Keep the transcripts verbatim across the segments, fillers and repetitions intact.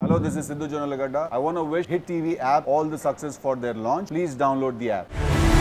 Hello, this is Sidhu Jonalagadda. I want to wish Hit T V app all the success for their launch. Please download the app.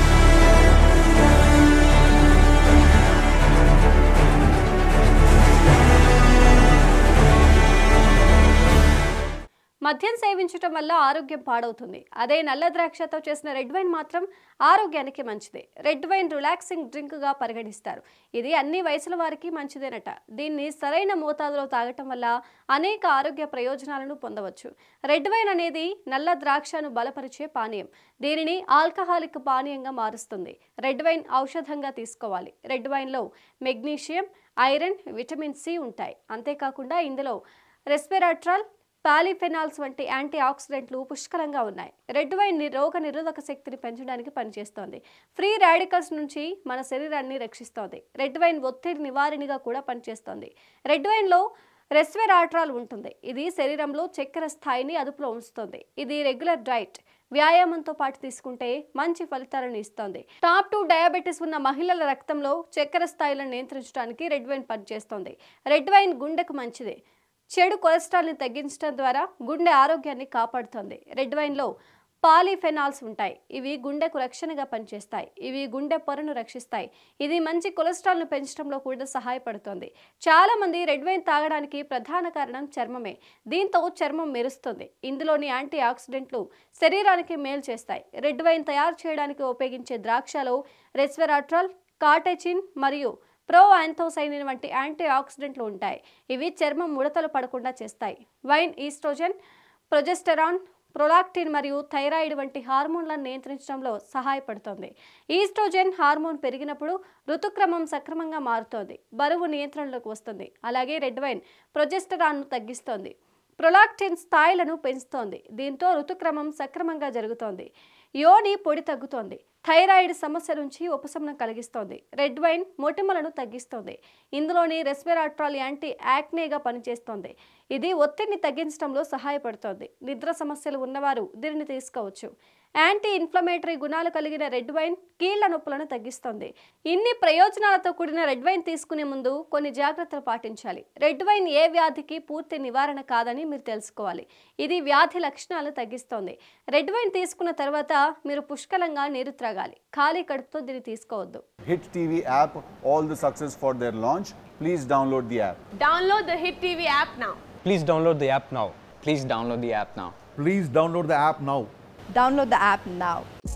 మద్యం సేవించడం వల్ల ఆరోగ్యం పాడవుతుంది. అదే నల్ల ద్రాక్షతో చేసిన రెడ్ వైన్ మాత్రం ఆరోగ్యానికి మంచిదే. రెడ్ వైన్ రిలాక్సింగ్ డ్రింక్ గా పరిగణిస్తారు. ఇది అన్ని వయసుల వారికి మంచిదేనట. దీన్ని సరైన మోతాదులో తాగటం వల్ల అనేక ఆరోగ్య ప్రయోజనాలను పొందవచ్చు. రెడ్ వైన్ అనేది నల్ల ద్రాక్షను బలపరిచే పానీయం. దీనిని ఆల్కహాలిక్ పానీయంగా మారుస్తుంది. రెడ్ వైన్ ఔషధంగా తీసుకోవాలి. రెడ్ వైన్లో మెగ్నీషియం, ఐరన్, విటమిన్ సి ఉంటాయి. అంతేకాకుండా ఇందులో రెస్వెరాట్రాల్, పాలిఫెనాల్స్ వంటి యాంటీ ఆక్సిడెంట్లు పుష్కలంగా ఉన్నాయి. రెడ్ వైన్ రోగ నిరోధక శక్తిని పెంచడానికి పనిచేస్తోంది. ఫ్రీ రాడికల్స్ నుంచి మన శరీరాన్ని రక్షిస్తోంది. రెడ్ వైన్ ఒత్తిడి నివారణగా కూడా పనిచేస్తోంది. రెడ్ వైన్లో రెస్వెరాట్రాల్ ఉంటుంది. ఇది శరీరంలో చక్కెర స్థాయిని అదుపులో ఉంచుతుంది. ఇది రెగ్యులర్ డైట్, వ్యాయామంతో పాటు తీసుకుంటే మంచి ఫలితాలను ఇస్తోంది. టాప్ టూ డయాబెటీస్ ఉన్న మహిళల రక్తంలో చక్కెర స్థాయిలను నియంత్రించడానికి రెడ్ వైన్ పనిచేస్తోంది. రెడ్ వైన్ గుండెకు మంచిదే. చెడు కొలెస్ట్రాల్ని తగ్గించడం ద్వారా గుండె ఆరోగ్యాన్ని కాపాడుతుంది. రెడ్ వైన్లో పాలిఫెనాల్స్ ఉంటాయి. ఇవి గుండెకు రక్షణగా పనిచేస్తాయి. ఇవి గుండె పొరను రక్షిస్తాయి. ఇది మంచి కొలెస్ట్రాల్ను పెంచడంలో కూడా సహాయపడుతుంది. చాలా మంది రెడ్ వైన్ తాగడానికి ప్రధాన కారణం చర్మమే. దీంతో చర్మం మెరుస్తుంది. ఇందులోని యాంటీ ఆక్సిడెంట్లు శరీరానికి మేలు చేస్తాయి. రెడ్ వైన్ తయారు చేయడానికి ఉపయోగించే ద్రాక్షలో రెస్వెరాట్రాల్, కాటెచిన్ మరియు ప్రో యాంథోసైనిన్ వంటి యాంటీ ఆక్సిడెంట్లు ఉంటాయి. ఇవి చర్మం ముడతలు పడకుండా చేస్తాయి. వైన్ ఈస్ట్రోజన్, ప్రొజెస్టెరాన్, ప్రొలాక్టిన్ మరియు థైరాయిడ్ వంటి హార్మోన్లను నియంత్రించడంలో సహాయపడుతుంది. ఈస్ట్రోజన్ హార్మోన్ పెరిగినప్పుడు ఋతుక్రమం సక్రమంగా మారుతోంది. బరువు నియంత్రణలోకి వస్తుంది. అలాగే రెడ్ వైన్ ప్రొజెస్టెరాన్ను తగ్గిస్తోంది. ప్రొలాక్టిన్ స్థాయిలను పెంచుతోంది. దీంతో ఋతుక్రమం సక్రమంగా జరుగుతోంది. యోని పొడి తగ్గుతోంది. థైరాయిడ్ సమస్య నుంచి ఉపశమనం కలిగిస్తోంది. రెడ్ వైన్ మొటిమలను తగ్గిస్తోంది. ఇందులోని రెస్వెరాట్రాల్ యాంటీ యాక్నేగా పనిచేస్తోంది. ఇది ఒత్తిడిని తగ్గించడంలో సహాయపడుతోంది. నిద్ర సమస్యలు ఉన్నవారు దీనిని తీసుకోవచ్చు. యాంటీ ఇన్ఫ్లమేటరీ గుణాలు కలిగిన రెడ్ వైన్ కీళ్ల నొప్పులను తగ్గిస్తుంది. ఇన్ని ప్రయోజనాలతో కూడిన రెడ్ వైన్ తీసుకునే ముందు కొన్ని జాగ్రత్తలు పాటించాలి. రెడ్ వైన్ ఏ వ్యాధికి పూర్తి నివారణ కాదని మీరు తెలుసుకోవాలి. ఇది వ్యాధి లక్షణాలను తగ్గిస్తోంది. రెడ్ వైన్ తీసుకున్న తర్వాత మీరు పుష్కలంగా నీరు త్రాగాలి. ఖాళీ కడుపుతో దీన్ని తీసుకోవద్దు. Hit T V app all the success for their launch. Please download the app. Download the Hit T V app now. Please download the app now. Please download the app now. Please download the app now. Download the app now.